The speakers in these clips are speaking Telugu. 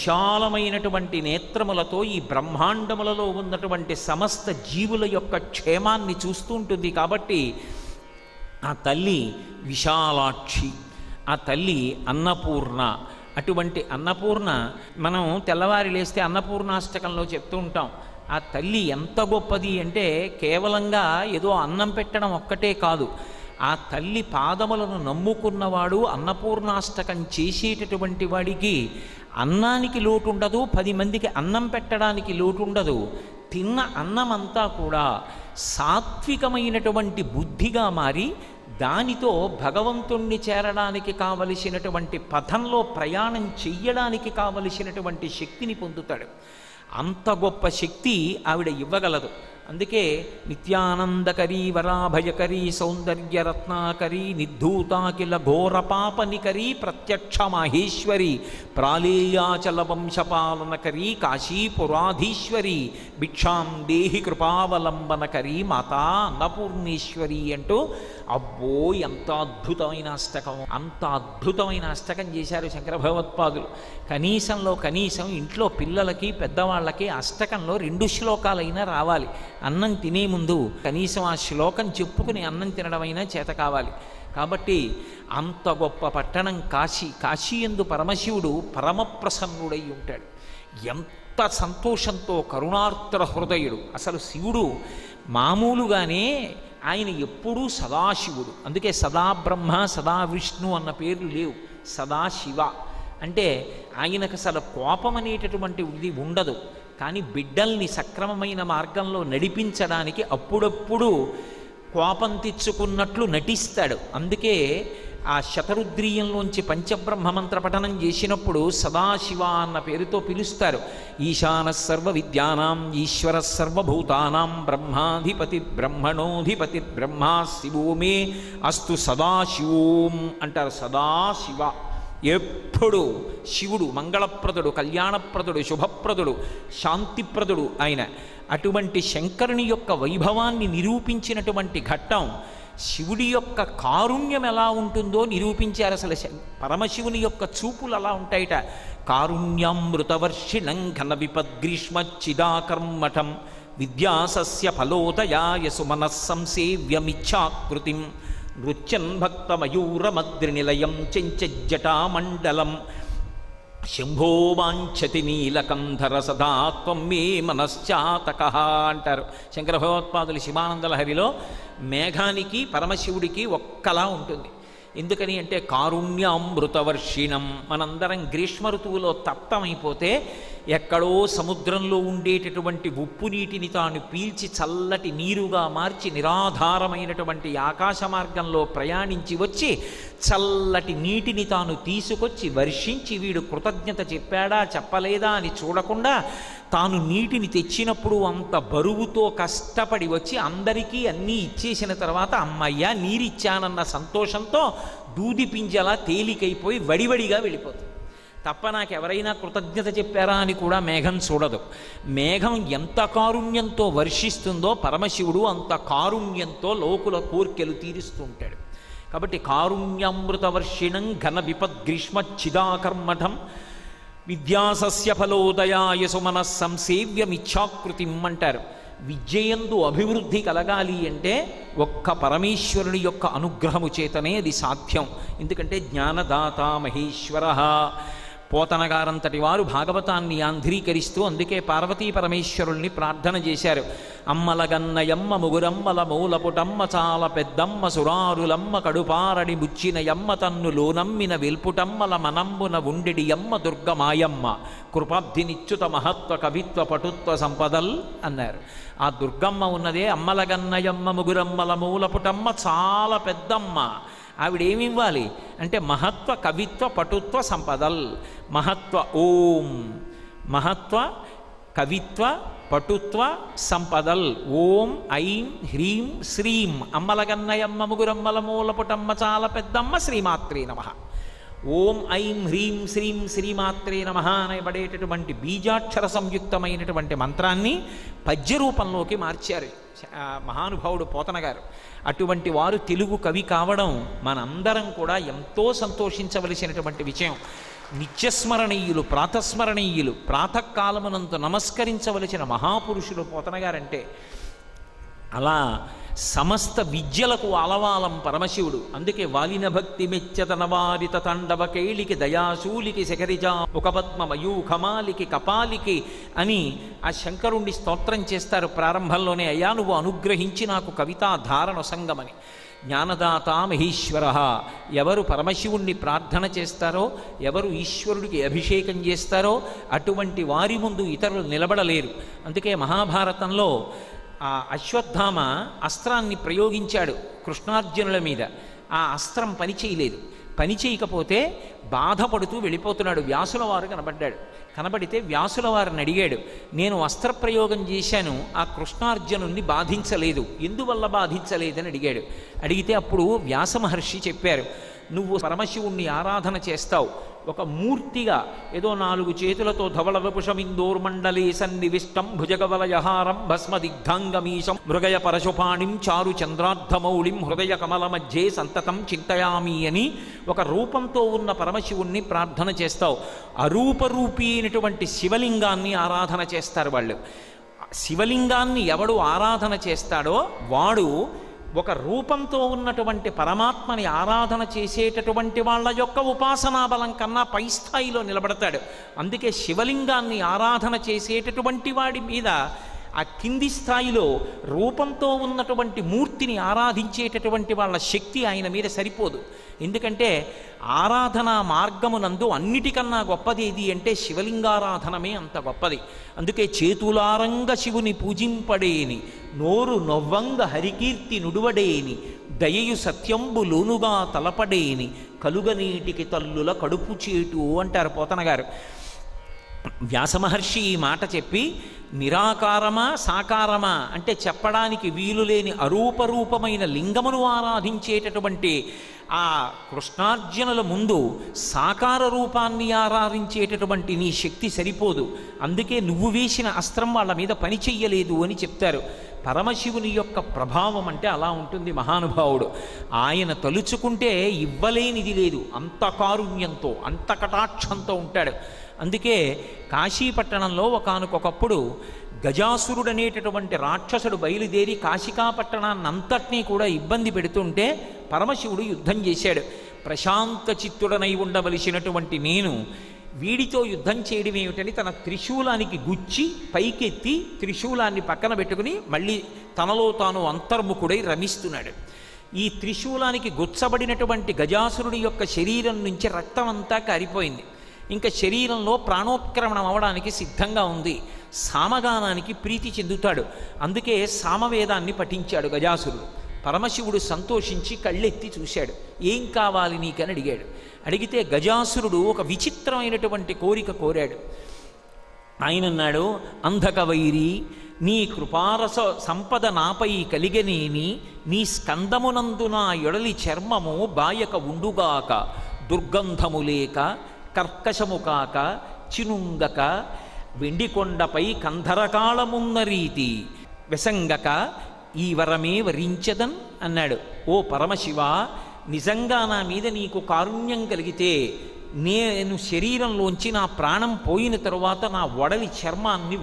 విశాలమైనటువంటి నేత్రములతో ఈ బ్రహ్మాండములలో ఉన్నటువంటి సమస్త జీవుల యొక్క క్షేమాన్ని చూస్తూ ఉంటుంది. కాబట్టి ఆ తల్లి విశాలాక్షి, ఆ తల్లి అన్నపూర్ణ. అటువంటి అన్నపూర్ణ మనం తెల్లవారి లేస్తే అన్నపూర్ణాష్టకంలో చెప్తూ ఉంటాం. ఆ తల్లి ఎంత గొప్పది అంటే కేవలంగా ఏదో అన్నం పెట్టడం ఒక్కటే కాదు, ఆ తల్లి పాదములను నమ్ముకున్నవాడు అన్నపూర్ణాష్టకం చేసేటటువంటి వాడికి అన్నానికి లోటు ఉండదు, 10 మందికి అన్నం పెట్టడానికి లోటు ఉండదు. తిన్న అన్నమంతా కూడా సాత్వికమైనటువంటి బుద్ధిగా మారి దానితో భగవంతుణ్ణి చేరడానికి కావలసినటువంటి పథంలో ప్రయాణం చెయ్యడానికి కావలసినటువంటి శక్తిని పొందుతాడు. అంత గొప్ప శక్తి ఆవిడ ఇవ్వగలదు. అందుకే నిత్యానందకరీ వరాభయకరీ సౌందర్యరత్నాకరీ నిర్ధూతాకిల ఘోరపాపనికరీ ప్రత్యక్ష మాహేశ్వరి ప్రాళేయాచల వంశపాలనకరీ కాశీపురాధీశ్వరి భిక్షాం దేహి కృపావలంబనకరీ మాతా అన్నపూర్ణేశ్వరి అంటూ అబ్బో ఎంత అద్భుతమైన అష్టకం, అంత అద్భుతమైన అష్టకం చేశారు శంకర భగవత్పాదులు. కనీసంలో కనీసం ఇంట్లో పిల్లలకి పెద్దవాళ్ళకి అష్టకంలో 2 శ్లోకాలైనా రావాలి. అన్నం తినే ముందు కనీసం ఆ శ్లోకం చెప్పుకుని అన్నం తినడమైనా చేత కావాలి. కాబట్టి అంత గొప్ప పట్టణం కాశీ. కాశీ యందు పరమశివుడు పరమప్రసన్నుడై ఉంటాడు. ఎంత సంతోషంతో కరుణార్ద్ర హృదయుడు. అసలు శివుడు మామూలుగానే ఆయన ఎప్పుడూ సదాశివుడు. అందుకే సదా బ్రహ్మ సదా విష్ణు అన్న పేర్లు లేవు. సదాశివ అంటే ఆయనకు అసలు కోపం అనేటటువంటి ఇది ఉండదు. కానీ బిడ్డల్ని సక్రమమైన మార్గంలో నడిపించడానికి అప్పుడప్పుడు కోపం తెచ్చుకున్నట్లు నటిస్తాడు. అందుకే ఆ శతరుద్రీయంలోంచి పంచబ్రహ్మ మంత్ర పఠనం చేసినప్పుడు సదాశివ అన్న పేరుతో పిలుస్తారు. ఈశాన సర్వ విద్యానాం ఈశ్వర సర్వభూతానాం బ్రహ్మాధిపతి బ్రహ్మణోధిపతి బ్రహ్మా శివో మే అస్తు సదాశివోం అంటారు. సదాశివ ఎప్పుడు శివుడు మంగళప్రదుడు, కళ్యాణప్రదుడు, శుభప్రదుడు, శాంతిప్రదుడు ఆయన. అటువంటి శంకరుని యొక్క వైభవాన్ని నిరూపించినటువంటి ఘట్టం శివుడి యొక్క కారుణ్యం ఎలా ఉంటుందో నిరూపించారు. అసలు పరమశివుని యొక్క చూపులు అలా ఉంటాయిట. కారుణ్యామృతవర్షిణం ఘన విపద్గ్రీష్మచ్చిదాకర్మఠం విద్యాసస్య ఫలోదయాయ సుమనస్సంసేవ్యమిచ్ఛాకృతిం నృత్యన్ భక్తమయూరమద్రినిలయం చెంచజ్జటామండలం శంభో వాంఛతి నీలకంధర సదా త్వం మే మనశ్చాతకః అంటారు శంకర భగవత్పాదులు శివానందలహరిలో. మేఘానికి పరమశివుడికి ఒక్కలా ఉంటుంది. ఎందుకని అంటే కారుణ్యామృతవర్షిణం. మనందరం గ్రీష్మ ఋతువులో తప్తమైపోతే ఎక్కడో సముద్రంలో ఉండేటటువంటి ఉప్పు నీటిని తాను పీల్చి చల్లటి నీరుగా మార్చి నిరాధారమైనటువంటి ఆకాశ మార్గంలో ప్రయాణించి వచ్చి చల్లటి నీటిని తాను తీసుకొచ్చి వర్షించి వీడు కృతజ్ఞత చెప్పాడా చెప్పలేదా అని చూడకుండా తాను నీటిని తెచ్చినప్పుడు అంత బరువుతో కష్టపడి వచ్చి అందరికీ అన్నీ ఇచ్చేసిన తర్వాత అమ్మయ్య నీరిచ్చానన్న సంతోషంతో దూది పింజలా తేలికైపోయి వడివడిగా వెళ్ళిపోతుంది తప్ప నాకెవరైనా కృతజ్ఞత చెప్పారా అని కూడా మేఘం చూడదు. మేఘం ఎంత కారుణ్యంతో వర్షిస్తుందో పరమశివుడు అంత కారుణ్యంతో లోకుల కోర్కెలు తీరుస్తూ ఉంటాడు. కాబట్టి కారుణ్యామృతవర్షిణం ఘన విపద్గ్రీష్మచ్చిదాకర్మఠం విద్యాసస్య ఫలోదయాయ సుమనస్సంసేవ్యమిచ్ఛాకృతిం అంటారు. విద్యయందు అభివృద్ధి కలగాలి అంటే ఒక్క పరమేశ్వరుని యొక్క అనుగ్రహము చేతనే అది సాధ్యం. ఎందుకంటే జ్ఞానదాత మహేశ్వరః. పోతనగారంతటి వారు భాగవతాన్ని ఆంధ్రీకరిస్తూ అందుకే పార్వతీ పరమేశ్వరుల్ని ప్రార్థన చేశారు. అమ్మలగన్నయమ్మ ముగురమ్మల మూలపుటమ్మ చాలా పెద్దమ్మ సురారులమ్మ కడుపారడి ముచ్చినయమ్మ తన్నులో నమ్మిన వెల్పుటమ్మల మనంబున ఉండిడి అమ్మ దుర్గమాయమ్మ కృపాబ్ధినిచ్యుత మహత్వ కవిత్వ పటుత్వ సంపదల్ అన్నారు. ఆ దుర్గమ్మ ఉన్నదే అమ్మలగన్నయమ్మ ముగురమ్మల మూలపుటమ్మ చాలా పెద్దమ్మ. ఆవిడేమివ్వాలి అంటే మహత్వ కవిత్వ పటుత్వ సంపదల్. మహత్వ ఓం, మహత్వ కవిత్వ పటుత్వ సంపదల్. ఓం ఐం హ్రీం శ్రీం అమ్మలగన్నయమ్మ ముగురమ్మల మూలపుటమ్మ చాలా పెద్దమ్మ శ్రీమాత్రే నమః. ఓం ఐం హ్రీం శ్రీం శ్రీమాత్రే నమః అనబడేటటువంటి బీజాక్షర సంయుక్తమైనటువంటి మంత్రాన్ని పద్య రూపంలోకి మార్చారు మహానుభావుడు పోతన గారు. అటువంటి వారు తెలుగు కవి కావడం మనందరం కూడా ఎంతో సంతోషించవలసినటువంటి విషయం. నిత్యస్మరణీయులు, ప్రాతస్మరణీయులు, ప్రాతకాలమునందు నమస్కరించవలసిన మహాపురుషులు పోతన గారంటే. అలా సమస్త విద్యలకు అలవాలం పరమశివుడు. అందుకే వాలిన భక్తి మెచ్చతనవారిత తాండవ కేళికి దయాశూలికి శకరిజా ముఖపద్మ మయూఖమాలికి కపాలికి అని ఆ శంకరుణ్ణి స్తోత్రం చేస్తారు ప్రారంభంలోనే. అయ్యా నువ్వు అనుగ్రహించి నాకు కవితా ధారణ సంగమని. జ్ఞానదాత మహేశ్వర, ఎవరు పరమశివుణ్ణి ప్రార్థన చేస్తారో, ఎవరు ఈశ్వరుడికి అభిషేకం చేస్తారో అటువంటి వారి ముందు ఇతరులు నిలబడలేరు. అందుకే మహాభారతంలో ఆ అశ్వత్థామ అస్త్రాన్ని ప్రయోగించాడు కృష్ణార్జునుల మీద. ఆ అస్త్రం పనిచేయలేదు. పనిచేయకపోతే బాధపడుతూ వెళ్ళిపోతున్నాడు. వ్యాసుల వారు కనబడితే వ్యాసుల వారిని అడిగాడు, నేను అస్త్రప్రయోగం చేశాను, ఆ కృష్ణార్జునుల్ని బాధించలేదు, ఎందువల్ల బాధించలేదని అడిగాడు. అడిగితే అప్పుడు వ్యాస మహర్షి చెప్పారు, నువ్వు పరమశివుణ్ణి ఆరాధన చేస్తావు, ఒక మూర్తిగా ఏదో 4 చేతులతో ధవళ వపుషమిందోర్మండలే సన్నివిష్టం భుజగవలయహారం భస్మదిగ్ధాంగమీశం మృగయ పరశుపాణిం చారు చంద్రార్ధమౌళిం హృదయ కమల మధ్యే సంతతం చింతయామి అని ఒక రూపంతో ఉన్న పరమశివుణ్ణి ప్రార్థన చేస్తావు. అరూపరూపీ అయినటువంటి శివలింగాన్ని ఆరాధన చేస్తారు వాళ్ళు. శివలింగాన్ని ఎవడు ఆరాధన చేస్తాడో వాడు ఒక రూపంతో ఉన్నటువంటి పరమాత్మని ఆరాధన చేసేటటువంటి వాళ్ళ యొక్క ఉపాసనా బలం కన్నా పై స్థాయిలో నిలబడతాడు. అందుకే శివలింగాన్ని ఆరాధన చేసేటటువంటి వాడి మీద ఆ కింది స్థాయిలో రూపంతో ఉన్నటువంటి మూర్తిని ఆరాధించేటటువంటి వాళ్ళ శక్తి ఆయన మీద సరిపోదు. ఎందుకంటే ఆరాధనా మార్గమునందు అన్నిటికన్నా గొప్పది ఏది అంటే శివలింగారాధనమే అంత గొప్పది. అందుకే చేతులారంగ శివుని పూజింపడేని, నోరు నొవ్వంగ హరికీర్తి నుడువడేని, దయయు సత్యంబు లోనుగా తలపడేని, కలుగనీటికి తల్లుల కడుపు చేటు అంటారు పోతన గారు. వ్యాసమహర్షి ఈ మాట చెప్పి నిరాకారమా సాకారమా అంటే చెప్పడానికి వీలు లేని అరూపరూపమైన లింగమును ఆరాధించేటటువంటి ఆ కృష్ణార్జునుల ముందు సాకార రూపాన్ని ఆరాధించేటటువంటి నీ శక్తి సరిపోదు, అందుకే నువ్వు వేసిన అస్త్రం వాళ్ళ మీద పని చెయ్యలేదు అని చెప్తారు. పరమశివుని యొక్క ప్రభావం అంటే అలా ఉంటుంది మహానుభావుడు. ఆయన తలుచుకుంటే ఇవ్వలేనిది లేదు, అంత కారుణ్యంతో అంత కటాక్షంతో ఉంటాడు. అందుకే కాశీపట్టణంలో ఒకానొకప్పుడు గజాసురుడనేటటువంటి రాక్షసుడు బయలుదేరి కాశికాపట్టణాన్ని అంతటినీ కూడా ఇబ్బంది పెడుతుంటే పరమశివుడు యుద్ధం చేశాడు. ప్రశాంత చిత్తుడనై ఉండవలసినటువంటి నేను వీడితో యుద్ధం చేయడం ఏమిటని తన త్రిశూలానికి గుచ్చి పైకెత్తి త్రిశూలాన్ని పక్కన పెట్టుకుని మళ్ళీ తనలో తాను అంతర్ముఖుడై రమిస్తున్నాడు. ఈ త్రిశూలానికి గుచ్చబడినటువంటి గజాసురుడి యొక్క శరీరం నుంచి రక్తం అంతా కారిపోయింది. ఇంకా శరీరంలో ప్రాణోత్క్రమణం అవడానికి సిద్ధంగా ఉంది. సామగానానికి ప్రీతి చెందుతాడు. అందుకే సామవేదాన్ని పఠించాడు గజాసురుడు. పరమశివుడు సంతోషించి కళ్ళెత్తి చూశాడు. ఏం కావాలి నీకని అడిగాడు. అడిగితే గజాసురుడు ఒక విచిత్రమైనటువంటి కోరిక కోరాడు. ఆయన అన్నాడు, అంధకవైరి నీ కృపారస సంపద నాపై కలిగనేని, నీ స్కందమునందు నా ఎడలి చర్మము బాయక ఉండుగాక, దుర్గంధము లేక కర్కశము కాక చినుంగక, వెండికొండపై కంధరకాళమున్న రీతి వెసంగక ఈ వరమే వరించదన్ అన్నాడు. ఓ పరమశివ, నిజంగా నా మీద నీకు కారుణ్యం కలిగితే నేను శరీరంలోంచి నా ప్రాణం పోయిన తరువాత నా వడలి చర్మాన్ని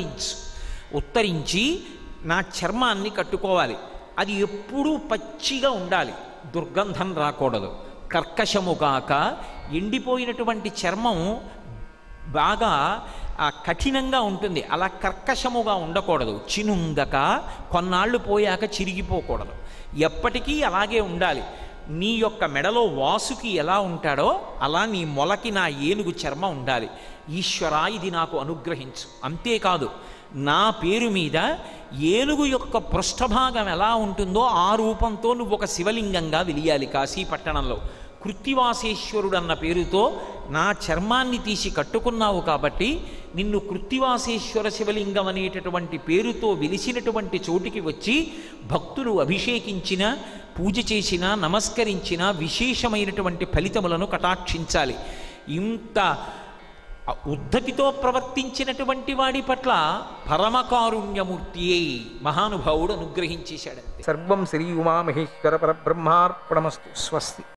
ఉత్తరించి నా చర్మాన్ని కట్టుకోవాలి. అది ఎప్పుడూ పచ్చిగా ఉండాలి, దుర్గంధం రాకూడదు. కర్కశముగాక, ఎండిపోయినటువంటి చర్మం బాగా కఠినంగా ఉంటుంది, అలా కర్కశముగా ఉండకూడదు. చినుంగక, కొన్నాళ్ళు పోయాక చిరిగిపోకూడదు, ఎప్పటికీ అలాగే ఉండాలి. నీ యొక్క మెడలో వాసుకి ఎలా ఉంటాడో అలా నీ మొలకి నా ఏనుగు చర్మం ఉండాలి. ఈశ్వర, ఇది నాకు అనుగ్రహించు. అంతేకాదు, నా పేరు మీద ఏనుగు యొక్క పృష్ఠభాగం ఎలా ఉంటుందో ఆ రూపంతో నువ్వు ఒక శివలింగంగా వెలియాలి కాశీపట్టణంలో. కృత్తివాసేశ్వరుడు అన్న పేరుతో నా చర్మాన్ని తీసి కట్టుకున్నావు కాబట్టి నిన్ను కృత్తివాసేశ్వర శివలింగం అనేటటువంటి పేరుతో వెలిసినటువంటి చోటికి వచ్చి భక్తులు అభిషేకించిన, పూజ చేసిన, నమస్కరించిన విశేషమైనటువంటి ఫలితములను కటాక్షించాలి. ఇంత ఉద్ధతితో ప్రవర్తించినటువంటి వాడి పట్ల పరమకారుణ్యమూర్తి అయి మహానుభావుడు అనుగ్రహించేశాడంతే. సర్వం శ్రీ ఉమామహేశ్వర పరబ్రహ్మార్పణమస్తు. స్వస్తి.